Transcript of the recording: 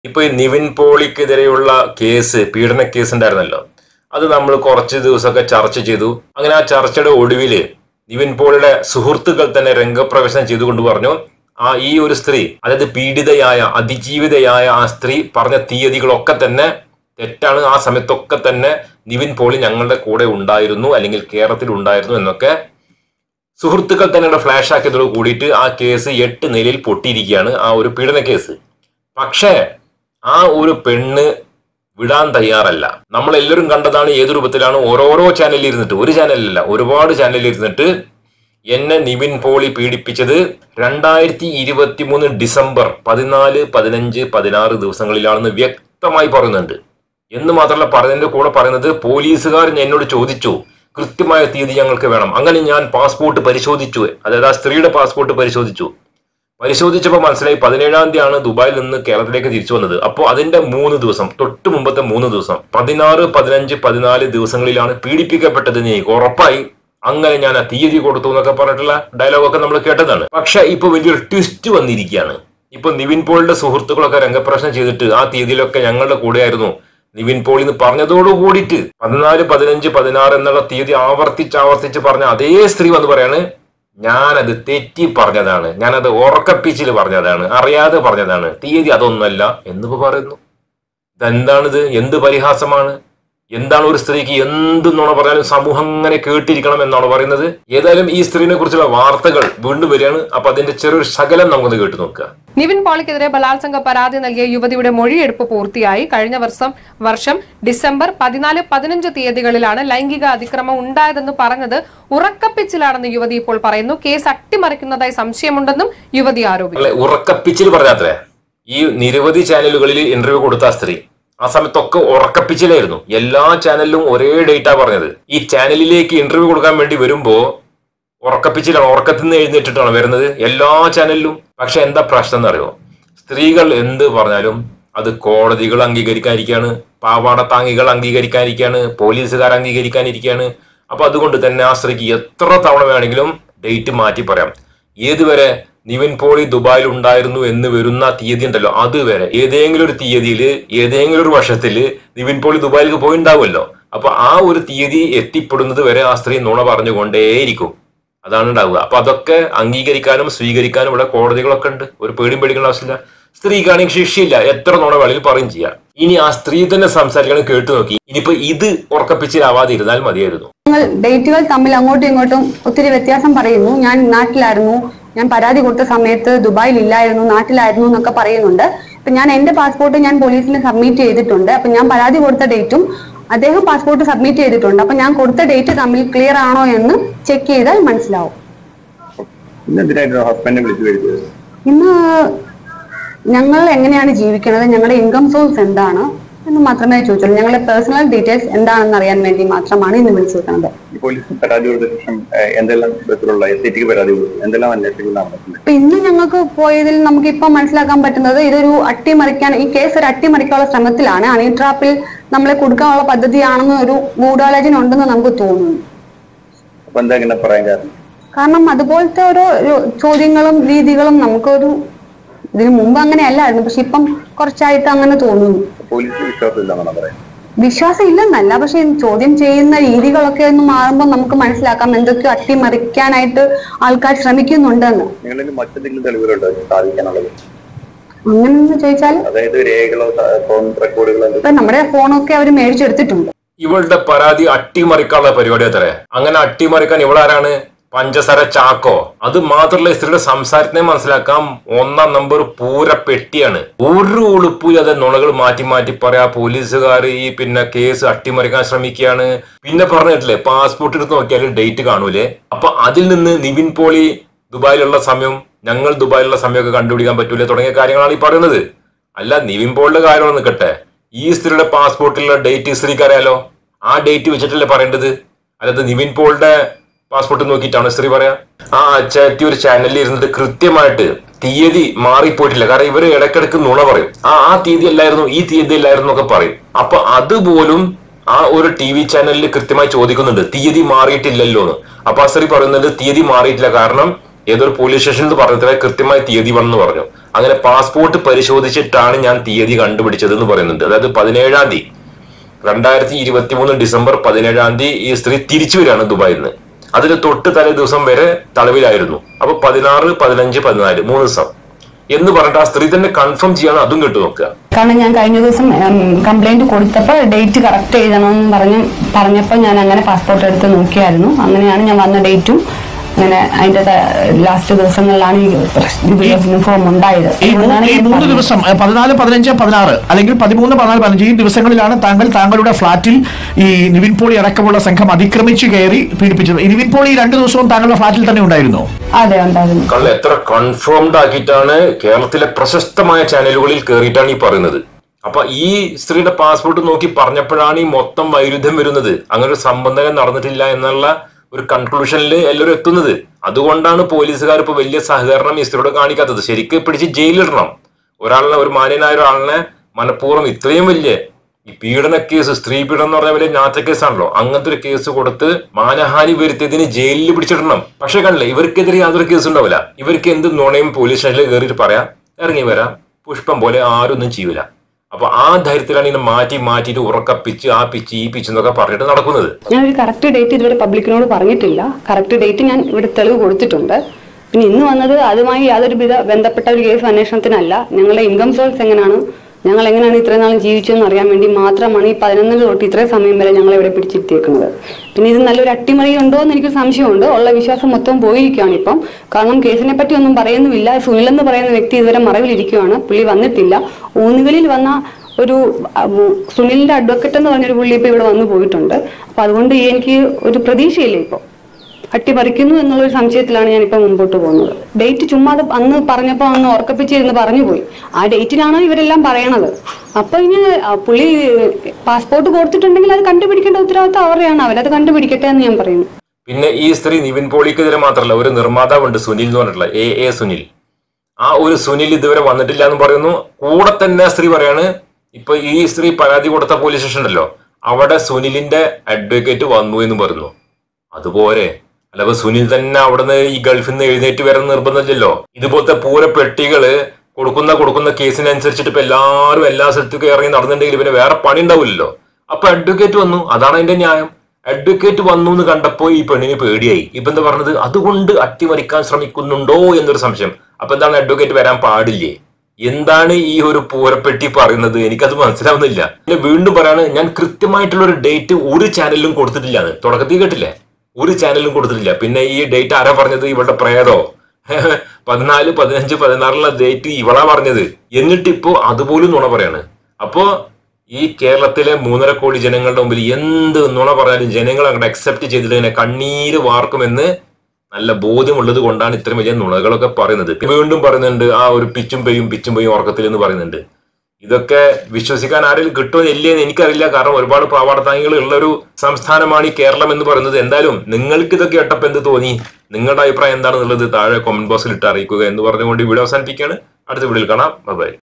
ഇപ്പൊ ഈ നിവിൻ പോളിക്കെതിരെയുള്ള കേസ്, പീഡന കേസ് ഉണ്ടായിരുന്നല്ലോ, അത് നമ്മൾ കുറച്ച് ദിവസമൊക്കെ ചർച്ച ചെയ്തു. അങ്ങനെ ആ ചർച്ചയുടെ ഒടുവില് നിവിൻ പോളിയുടെ സുഹൃത്തുക്കൾ തന്നെ രംഗപ്രവേശനം ചെയ്തുകൊണ്ട് പറഞ്ഞു, ഈ ഒരു സ്ത്രീ, അതായത് പീഡിതയായ, അതിജീവിതയായ ആ സ്ത്രീ പറഞ്ഞ തീയതികളൊക്കെ തന്നെ തെറ്റാണ്. ആ സമയത്തൊക്കെ തന്നെ നിവിൻ പോളി ഞങ്ങളുടെ കൂടെ ഉണ്ടായിരുന്നു, അല്ലെങ്കിൽ കേരളത്തിൽ ഉണ്ടായിരുന്നു എന്നൊക്കെ സുഹൃത്തുക്കൾ തന്നെ ഫ്ലാഷ് ആക്കിയതോട് കൂടിയിട്ട് ആ കേസ് 8 നിലയിൽ പൊട്ടിയിരിക്കുകയാണ്, ആ ഒരു പീഡന കേസ്. പക്ഷേ ആ ഒരു പെണ്ണ് വിടാൻ തയ്യാറല്ല. നമ്മളെല്ലാവരും കണ്ടതാണ് ഏത് രൂപത്തിലാണ് ഓരോരോ ചാനലിൽ ഇരുന്നിട്ട്, ഒരു ചാനലിലല്ല ഒരുപാട് ചാനലിൽ ഇരുന്നിട്ട് എന്നെ നിവിൻ പോളി പീഡിപ്പിച്ചത് 2023 ഡിസംബർ 14, 15, 16 ദിവസങ്ങളിലാണെന്ന് വ്യക്തമായി പറയുന്നുണ്ട്. എന്ന് മാത്രമല്ല പറയുന്നതിന്റെ കൂടെ പറയുന്നത്, പോലീസുകാർ എന്നോട് ചോദിച്ചു, കൃത്യമായ തീയതി ഞങ്ങൾക്ക് വേണം. അങ്ങനെ ഞാൻ പാസ്പോർട്ട് പരിശോധിച്ചു, അതായത് ആ സ്ത്രീയുടെ പാസ്പോർട്ട് പരിശോധിച്ചപ്പോൾ മനസ്സിലായി 17-ാം തീയതിയാണ് ദുബായിൽ നിന്ന് കേരളത്തിലേക്ക് തിരിച്ചു വന്നത്. അപ്പോൾ അതിന്റെ 3 ദിവസം, തൊട്ട് മുമ്പത്തെ 3 ദിവസം, 16, 15, 14 ദിവസങ്ങളിലാണ് പീഡിപ്പിക്കപ്പെട്ടത് എനിക്ക് ഉറപ്പായി. അങ്ങനെ ഞാൻ ആ തീയതി കൊടുത്തു എന്നൊക്കെ പറഞ്ഞിട്ടുള്ള ഡയലോഗൊക്കെ നമ്മൾ കേട്ടതാണ്. പക്ഷെ ഇപ്പൊ വലിയൊരു ട്വിസ്റ്റ് വന്നിരിക്കുകയാണ്. ഇപ്പൊ നിവിൻ പോളിയുടെ സുഹൃത്തുക്കളൊക്കെ രംഗപ്രവേശനം ചെയ്തിട്ട് ആ തീയതിയിലൊക്കെ ഞങ്ങളുടെ കൂടെയായിരുന്നു നിവിൻ പോളി എന്ന് പറഞ്ഞതോടു കൂടിയിട്ട് 14, 15, 16 എന്നുള്ള തീയതി ആവർത്തിച്ച് പറഞ്ഞ അതേ സ്ത്രീ വന്ന് പറയാണ്, ഞാനത് തെറ്റി പറഞ്ഞതാണ്, ഞാനത് ഉറക്കപ്പിച്ചിൽ പറഞ്ഞതാണ്, അറിയാതെ പറഞ്ഞതാണ്, തീയതി അതൊന്നല്ല എന്നിപ്പോ പറയുന്നു. ഇതെന്താണിത്? എന്ത് പരിഹാസമാണ്? എന്താണ് ഒരു സ്ത്രീക്ക് എന്ത് നുണ പറഞ്ഞാലും സമൂഹം അങ്ങനെ കേട്ടിരിക്കണം എന്നാണ് പറയുന്നത്. ഏതായാലും ഈ സ്ത്രീനെ കുറിച്ചുള്ള വാർത്തകൾ വീണ്ടും വരികയാണ്. അപ്പൊ അതിന്റെ ചെറിയൊരു ശകലം നമുക്കൊന്ന് കേട്ടു നോക്കുക. നിവിൻ പോളിക്കെതിരെ ബലാത്സംഗ പരാതി നൽകിയ യുവതിയുടെ മൊഴിയെടുപ്പ് പൂർത്തിയായി. കഴിഞ്ഞ വർഷം ഡിസംബർ 14, 15 തീയതികളിലാണ് ലൈംഗിക അതിക്രമം ഉണ്ടായതെന്ന് പറഞ്ഞത് ഉറക്കപ്പിച്ചിലാണെന്ന് യുവതി ഇപ്പോൾ പറയുന്നു. കേസ് അട്ടിമറിക്കുന്നതായി സംശയമുണ്ടെന്നും യുവതി ആരോപിച്ചു. ഉറക്കപ്പിച്ചിൽ പറഞ്ഞാത്രേ ഈ നിരവധി ചാനലുകളിൽ ഇന്റർവ്യൂ കൊടുത്ത സ്ത്രീ ആ സമയത്തൊക്കെ ഉറക്കപ്പിച്ചിലായിരുന്നു. എല്ലാ ചാനലിലും ഒരേ ഡേറ്റാ പറഞ്ഞത്. ഈ ചാനലിലേക്ക് ഇന്റർവ്യൂ കൊടുക്കാൻ വേണ്ടി വരുമ്പോ ഉറക്കപ്പിച്ചിലാണ്, ഉറക്കത്തിൽ നിന്ന് എഴുന്നേറ്റിട്ടാണ് വരുന്നത് എല്ലാ ചാനലിലും. പക്ഷെ എന്താ പ്രശ്നം എന്നറിയോ? സ്ത്രീകൾ എന്ത് പറഞ്ഞാലും അത് കോടതികൾ അംഗീകരിക്കാനിരിക്കുകയാണ്, പാവാടത്താങ്ങികൾ അംഗീകരിക്കാനിരിക്കുകയാണ്, പോലീസുകാർ അംഗീകരിക്കാനിരിക്കുകയാണ്. അപ്പൊ അതുകൊണ്ട് തന്നെ ആ സ്ത്രീക്ക് എത്ര തവണ വേണമെങ്കിലും ഡേറ്റ് മാറ്റി പറയാം. ഏതുവരെ നിവിൻ പോളി ദുബായിൽ ഉണ്ടായിരുന്നു എന്ന് വരുന്ന തീയതി ഉണ്ടല്ലോ, അതുവരെ ഏതെങ്കിലും ഒരു തീയതിയിൽ, ഏതെങ്കിലും ഒരു വർഷത്തില് നിവിൻ പോളി ദുബായിലേക്ക് പോയിണ്ടാവുമല്ലോ. അപ്പൊ ആ ഒരു തീയതി എത്തിപ്പെടുന്നത് വരെ ആ സ്ത്രീ നുണ പറഞ്ഞുകൊണ്ടേയിരിക്കും. അതാണ് ഉണ്ടാവുക. അപ്പൊ അതൊക്കെ അംഗീകരിക്കാനും സ്വീകരിക്കാനും ഇവിടെ കോടതികളൊക്കെ ഉണ്ട്. ഒരു പേടിയും പേടിക്കേണ്ട ആവശ്യമില്ല. സ്ത്രീക്കാണെങ്കിൽ ശിക്ഷയില്ല, എത്ര നുണ വേണമെങ്കിലും പറയും ചെയ്യാം. ഇനി ആ സ്ത്രീ തന്നെ സംസാരിക്കണം, കേട്ടു നോക്കി. ഇനിയിപ്പോ ഇത് ഉറക്കപ്പിച്ചിലാവാതെ ഇരുന്നാൽ മതിയായിരുന്നു. ഡേറ്റുകൾ തമ്മിൽ അങ്ങോട്ടും ഇങ്ങോട്ടും ഒത്തിരി വ്യത്യാസം പറയുന്നു. ഞാൻ നാട്ടിലായിരുന്നു, ഞാൻ പരാതി കൊടുത്ത സമയത്ത് ദുബായിൽ ഇല്ലായിരുന്നു, നാട്ടിലായിരുന്നു എന്നൊക്കെ പറയുന്നുണ്ട്. അപ്പൊ ഞാൻ എന്റെ പാസ്പോർട്ട് ഞാൻ പോലീസിന് സബ്മിറ്റ് ചെയ്തിട്ടുണ്ട്. അപ്പൊ ഞാൻ പരാതി കൊടുത്ത ഡേറ്റും അദ്ദേഹം പാസ്പോർട്ട് സബ്മിറ്റ് ചെയ്തിട്ടുണ്ട്. അപ്പൊ ഞാൻ കൊടുത്ത ഡേറ്റ് തമ്മിൽ ക്ലിയർ ആണോ എന്ന് ചെക്ക് ചെയ്താൽ മനസ്സിലാവും. ഇന്ന് ഞങ്ങൾ എങ്ങനെയാണ് ജീവിക്കുന്നത്, ഞങ്ങളുടെ ഇൻകം സോഴ്സ് എന്താണ് എന്ന് മാത്രമേ ചോദിച്ചുള്ളൂ. ഞങ്ങളുടെ പേഴ്സണൽ ഡീറ്റെയിൽസ് എന്താണെന്ന് അറിയാൻ വേണ്ടി മാത്രമാണ് ഇന്ന് വിളിച്ചിരിക്കുന്നത്. അപ്പൊ ഇന്ന് ഞങ്ങൾക്ക് പോയതിൽ നമുക്ക് ഇപ്പൊ മനസ്സിലാക്കാൻ പറ്റുന്നത്, ഇതൊരു അട്ടിമറിക്കാൻ, ഈ കേസ് ഒരു അട്ടിമറിക്കാനുള്ള ശ്രമത്തിലാണ്. ഹണി ട്രാപ്പിൽ നമ്മളെ കൊടുക്കാനുള്ള പദ്ധതിയാണെന്ന് ഒരു ഗൂഢാലോചന ഉണ്ടെന്ന് നമുക്ക് തോന്നുന്നു. കാരണം അതുപോലത്തെ ഓരോ ചോദ്യങ്ങളും രീതികളും നമുക്കൊരു ഇതിനു മുമ്പ് അങ്ങനെ അല്ലായിരുന്നു, പക്ഷെ ഇപ്പം കുറച്ചായിട്ട് അങ്ങനെ തോന്നുന്നു. വിശ്വാസം ഇല്ലെന്നല്ല, പക്ഷെ ചോദ്യം ചെയ്യുന്ന രീതികളൊക്കെ ഒന്ന് മാറുമ്പോൾ നമുക്ക് മനസ്സിലാക്കാം എന്തൊക്കെ അട്ടിമറിക്കാനായിട്ട് ആൾക്കാർ ശ്രമിക്കുന്നുണ്ടെന്ന്. അങ്ങനെ ചോദിച്ചാൽ ഇപ്പൊ നമ്മുടെ ഫോണൊക്കെ അവർ മേടിച്ചെടുത്തിട്ടുണ്ട്. ഇവളുടെ പരാതി അട്ടിമറിക്കാനുള്ള പരിപാടി അത്ര. അങ്ങനെ അട്ടിമറിക്കാൻ ഇവളാരാണ്? പഞ്ചസാര ചാക്കോ? അത് മാത്രമല്ല, സ്ത്രീയുടെ സംസാരത്തിനെ മനസ്സിലാക്കാം, 1-ാം നമ്പർ പൂര പെട്ടിയാണ്. ഒരു ഉളുപ്പില്ലാതെ നുണകൾ മാറ്റി മാറ്റി പറയാ. പോലീസുകാർ ഈ കേസ് അട്ടിമറിക്കാൻ ശ്രമിക്കുകയാണ്. പിന്നെ പറഞ്ഞിട്ടില്ലേ, പാസ്പോർട്ട് എടുത്ത് നോക്കിയാൽ ഡേറ്റ് കാണൂലേ. അപ്പൊ അതിൽ നിന്ന് നിവിൻ പോളി ദുബായിലുള്ള സമയം, ഞങ്ങൾ ദുബായിലുള്ള സമയമൊക്കെ കണ്ടുപിടിക്കാൻ പറ്റൂലേ തുടങ്ങിയ കാര്യങ്ങളാണ് ഈ പറയുന്നത്. അല്ല, നിവിൻ പോളിയുടെ കാര്യം നിൽക്കട്ടെ, ഈ സ്ത്രീയുടെ പാസ്പോർട്ടിലുള്ള ഡേറ്റ് സ്ത്രീക്ക് അറിയാലോ. ആ ഡേറ്റ് വെച്ചിട്ടല്ലേ പറയേണ്ടത്. അല്ലാതെ നിവിൻ പോളിയുടെ പാസ്പോർട്ട് നോക്കിയിട്ടാണ് സ്ത്രീ പറയാ. ആ അച്ചാറ്റി ഒരു ചാനലിൽ ഇരുന്നിട്ട് കൃത്യമായിട്ട് തീയതി മാറിപ്പോയിട്ടില്ല. കാരണം ഇവര് ഇടയ്ക്കിടയ്ക്ക് നുണ പറയും. ആ തീയതി അല്ലായിരുന്നു, ഈ തീയതി അല്ലായിരുന്നു ഒക്കെ പറയും. അപ്പൊ അതുപോലും ആ ഒരു TV ചാനലിൽ കൃത്യമായി ചോദിക്കുന്നുണ്ട്, തീയതി മാറിയിട്ടില്ലല്ലോ എന്ന്. അപ്പൊ ആ സ്ത്രീ പറയുന്നത് തീയതി മാറിയിട്ടില്ല, കാരണം ഏതൊരു പോലീസ് സ്റ്റേഷനിൽ പറഞ്ഞിട്ട് കൃത്യമായി തീയതി വന്നു പറഞ്ഞു. അങ്ങനെ പാസ്പോർട്ട് പരിശോധിച്ചിട്ടാണ് ഞാൻ തീയതി കണ്ടുപിടിച്ചത് എന്ന് പറയുന്നുണ്ട്. അതായത് 17-ാം തീയതി 2023 ഡിസംബർ 17-ാം തീയതി ഈ സ്ത്രീ തിരിച്ചു വരികയാണ് ദുബായിൽ നിന്ന്. അതിന് തൊട്ട് തലേ ദിവസം വരെ തടവിലായിരുന്നു. അപ്പൊ 16, 15, 14 3 ദിവസം എന്ന് പറഞ്ഞിട്ട് ആ സ്ത്രീ തന്നെ കൺഫേം ചെയ്യാണ്. അതും കേട്ടു നോക്കുക. കാരണം ഞാൻ കഴിഞ്ഞ ദിവസം കംപ്ലൈന്റ് കൊടുത്തപ്പോൾ ഡേറ്റ് കറക്റ്റ് എഴുതണമെന്ന് പറഞ്ഞപ്പോൾ ഞാൻ അങ്ങനെ പാസ്പോർട്ട് എടുത്ത് നോക്കിയായിരുന്നു. അങ്ങനെയാണ് ഞാൻ വന്ന ഡേറ്റും അങ്ങനെ അതിന്റെ ലാസ്റ്റ് ദിവസങ്ങളിലാണ് ഈ ഫോം ഉണ്ടായത്. ഈ 3 ദിവസം 14, 15, 16 അല്ലെങ്കിൽ 13, 14, 15 ഈ ദിവസങ്ങളിലാണ് താങ്കളുടെ ഫ്ളാറ്റിൽ ഈ നിവിൻ പോളി അടക്കമുള്ള സംഘം അതിക്രമിച്ച് കയറി പീഡിപ്പിച്ചത്. നിവിൻ പോളി 2 ദിവസവും താങ്കളുടെ ഫ്ളാറ്റിൽ തന്നെ ഉണ്ടായിരുന്നു? അതെ, ഉണ്ടായിരുന്നു. എത്ര കൺഫേംഡ് ആക്കിയിട്ടാണ് കേരളത്തിലെ പ്രശസ്തമായ ചാനലുകളിൽ കയറിയിട്ടാണ് ഈ പറയുന്നത്. അപ്പൊ ഈ സ്ത്രീയുടെ പാസ്പോർട്ട് നോക്കി പറഞ്ഞപ്പോഴാണ് ഈ മൊത്തം വൈരുദ്ധ്യം വരുന്നത്. അങ്ങനെ ഒരു സംബന്ധം നടന്നിട്ടില്ല എന്നുള്ള ഒരു കൺക്ലൂഷനിൽ എല്ലാവരും എത്തുന്നത്. അതുകൊണ്ടാണ് പോലീസുകാർ ഇപ്പൊ വലിയ സഹകരണം ഈ സ്ത്രീയോട് കാണിക്കാത്തത്. ശരിക്കും പിടിച്ച് ജയിലിടണം. ഒരു മാന്യനായ ഒരാളിനെ മനഃപൂർവ്വം ഇത്രയും വലിയ ഈ പീഡന കേസ്, സ്ത്രീ പീഡനം എന്ന് പറഞ്ഞാൽ വലിയ ഞാറ്റ കേസാണല്ലോ, അങ്ങനത്തെ ഒരു കേസ് കൊടുത്ത് മാനഹാനി വരുത്തിയതിന് ജയിലിൽ പിടിച്ചിടണം. പക്ഷെ കണ്ടില്ലേ, ഇവർക്കെതിരെ യാതൊരു കേസ് ഉണ്ടാവില്ല. ഇവർക്ക് എന്ത് നുണയും പോലീസ് സ്റ്റേഷനിൽ കയറിയിട്ട് പറയാം, ഇറങ്ങി വരാം, പുഷ്പം പോലെ ആരൊന്നും ചെയ്യൂല. അപ്പൊ ആ ധൈര്യത്തിലാണ് ഇതിനെ മാറ്റിയിട്ട് ഉറക്കപ്പിച്ച് ആ പിച്ച് ഈ പിച്ച് എന്നൊക്കെ പറഞ്ഞിട്ട് നടക്കുന്നത്. ഞാൻ ഒരു കറക്റ്റ് ഡേറ്റ് ഇതുവരെ പബ്ലിക്കിനോട് പറഞ്ഞിട്ടില്ല. കറക്റ്റ് ഡേറ്റ് ഞാൻ ഇവിടെ തെളിവ് കൊടുത്തിട്ടുണ്ട്. പിന്നെ ഇന്ന് വന്നത് അതുമായി യാതൊരു ബന്ധപ്പെട്ട ഒരു കേസ് അന്വേഷണത്തിനല്ല. ഞങ്ങളുടെ ഇൻകം സോഴ്സ് എങ്ങനെയാണ്, ഞങ്ങൾ എങ്ങനെയാണ് ഇത്രയും നാളും ജീവിച്ചതെന്ന് അറിയാൻ വേണ്ടി മാത്രമാണ് ഈ 11 തൊട്ട് ഇത്രയും സമയം വരെ ഞങ്ങൾ ഇവിടെ പിടിച്ചിരുത്തിയേക്കുന്നത്. പിന്നെ ഇത് നല്ലൊരു അട്ടിമറി ഉണ്ടോ എന്ന് എനിക്ക് സംശയമുണ്ട്. ഉള്ള വിശ്വാസം മൊത്തം പോയിരിക്കുകയാണ് ഇപ്പം. കാരണം കേസിനെ പറ്റി ഒന്നും പറയുന്നുമില്ല. സുനിൽ എന്ന് പറയുന്ന വ്യക്തി ഇതുവരെ മറവിലിരിക്കുകയാണ്. പുള്ളി വന്നിട്ടില്ല. ഊന്നുകളിൽ വന്ന ഒരു സുനിലിന്റെ അഡ്വക്കറ്റ് എന്ന് പറഞ്ഞൊരു പുള്ളി ഇപ്പൊ ഇവിടെ വന്നു പോയിട്ടുണ്ട്. അപ്പൊ അതുകൊണ്ട് എനിക്ക് ഒരു പ്രതീക്ഷയില്ല. ഇപ്പൊ അട്ടിമറിക്കുന്നു എന്നുള്ളൊരു സംശയത്തിലാണ് ഞാനിപ്പോ മുമ്പോട്ട് പോകുന്നത്. ഡേറ്റ് ചുമ്മാ അന്ന് പറഞ്ഞപ്പോ അന്ന് ഓർക്കപ്പിച്ചിരുന്ന് പറഞ്ഞു പോയി. ആ ഡേറ്റിനാണ് ഇവരെല്ലാം പറയണത്. അപ്പൊ ഇനി പുള്ളി പാസ്പോർട്ട് കൊടുത്തിട്ടുണ്ടെങ്കിൽ അത് കണ്ടുപിടിക്കേണ്ട ഉത്തരവാദിത്തം അവരെയാണ്. അവരത് കണ്ടുപിടിക്കട്ടെ എന്ന് ഞാൻ പറയുന്നു. പിന്നെ ഈ സ്ത്രീ നിവിൻ പോളിക്കെതിരെ മാത്രമല്ല, ഒരു നിർമ്മാതാവുണ്ട് സുനിൽ എന്ന് പറഞ്ഞിട്ടുള്ള എ സുനിൽ. ആ ഒരു സുനിൽ ഇതുവരെ വന്നിട്ടില്ല എന്ന് പറയുന്നു. കൂടെ തന്നെ സ്ത്രീ പറയാണ്, ഇപ്പൊ ഈ സ്ത്രീ പരാതി കൊടുത്ത പോലീസ് സ്റ്റേഷൻ ഉണ്ടല്ലോ, അവിടെ സുനിലിന്റെ അഡ്വക്കേറ്റ് വന്നു എന്ന് പറയുന്നു. അതുപോലെ അല്ലപ്പോ സുനിൽ തന്നെ അവിടുന്ന് ഈ ഗൾഫിൽ നിന്ന് എഴുന്നേറ്റ് വരാൻ നിർബന്ധമില്ലല്ലോ. ഇതുപോലത്തെ പൂരപ്പെട്ടികള് കൊടുക്കുന്ന കേസിനനുസരിച്ചിട്ട് ഇപ്പൊ എല്ലാവരും എല്ലാ സ്ഥലത്തേക്കും ഇറങ്ങി നടന്നിട്ടുണ്ടെങ്കിൽ പിന്നെ വേറെ പണി ഉണ്ടാവില്ലല്ലോ. അപ്പൊ അഡ്വക്കേറ്റ് വന്നു, അതാണ് അതിന്റെ ന്യായം. അഡ്വക്കേറ്റ് വന്നു എന്ന് കണ്ടപ്പോ ഈ പെണ്ണിന് പേടിയായി. ഇപ്പൊ എന്താ പറഞ്ഞത്, അതുകൊണ്ട് അട്ടിമറിക്കാൻ ശ്രമിക്കുന്നുണ്ടോ എന്നൊരു സംശയം. അപ്പൊ എന്താണ്, അഡ്വക്കേറ്റ് വരാൻ പാടില്ലേ? എന്താണ് ഈ ഒരു പൂരപ്പെട്ടി പറയുന്നത്? എനിക്കത് മനസ്സിലാവുന്നില്ല. വീണ്ടും പറയാണ്, ഞാൻ കൃത്യമായിട്ടുള്ള ഒരു ഡേറ്റ് ഒരു ചാനലിലും കൊടുത്തിട്ടില്ലാന്ന്. തുടക്കത്തിൽ കേട്ടില്ലേ, ഒരു ചാനലും കൊടുത്തിട്ടില്ല. പിന്നെ ഈ ഡേറ്റ് ആരാ പറഞ്ഞത്? ഇവളുടെ പ്രേതോ? 14, 15, 16 ഡേറ്റ് ഇവളാ പറഞ്ഞത്. എന്നിട്ടിപ്പോ അതുപോലും നുണ പറയാണ്. അപ്പോ ഈ കേരളത്തിലെ 3.5 കോടി ജനങ്ങളുടെ മുമ്പിൽ എന്ത് നുണ പറഞ്ഞാലും ജനങ്ങൾ അങ്ങോട്ട് അക്സെപ്റ്റ് ചെയ്തിട്ട് ഇങ്ങനെ കണ്ണീര് വാർക്കുമെന്ന് നല്ല ബോധ്യമുള്ളത് കൊണ്ടാണ് ഇത്രയും വലിയ നുണകളൊക്കെ പറയുന്നത്. വീണ്ടും പറയുന്നുണ്ട്, ആ ഒരു പിച്ചും പെയ്യും ഉറക്കത്തിൽ എന്ന് പറയുന്നുണ്ട്. ഇതൊക്കെ വിശ്വസിക്കാൻ ആരെങ്കിലും കിട്ടുമോ ഇല്ലേന്ന് എനിക്കറിയില്ല. കാരണം ഒരുപാട് പ്രാവർത്തനങ്ങൾ ഉള്ള ഒരു സംസ്ഥാനമാണ് ഈ കേരളം എന്ന് പറയുന്നത്. എന്തായാലും നിങ്ങൾക്ക് ഇതൊക്കെ കേട്ടപ്പോൾ എന്ത് തോന്നി? നിങ്ങളുടെ അഭിപ്രായം എന്താണെന്നുള്ളത് താഴെ കമന്റ് ബോക്സിൽ ഇട്ട് അറിയിക്കുക എന്ന് പറഞ്ഞുകൊണ്ട് വീഡിയോ അവസാനിപ്പിക്കുകയാണ്. അടുത്ത വീഡിയോയിൽ കാണാം. ബൈ.